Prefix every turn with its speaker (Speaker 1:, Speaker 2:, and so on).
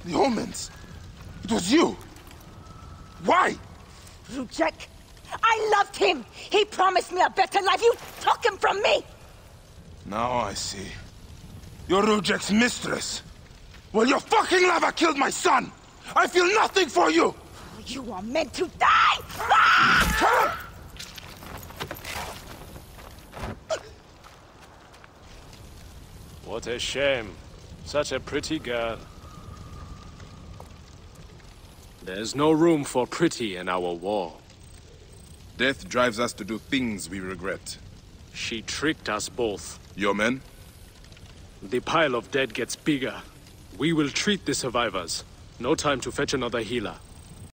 Speaker 1: The omens. It was you. Why?
Speaker 2: Rujek, I loved him. He promised me a better life. You took him from me.
Speaker 1: Now I see. You're Rujek's mistress. Well, your fucking lava killed my son. I feel nothing for you.
Speaker 2: You are meant to die. Ah!
Speaker 3: What a shame. Such a pretty girl. There's no room for pretty in our war.
Speaker 4: Death drives us to do things we regret.
Speaker 3: She tricked us both.
Speaker 4: Your men?
Speaker 3: The pile of dead gets bigger. We will treat the survivors. No time to fetch another healer.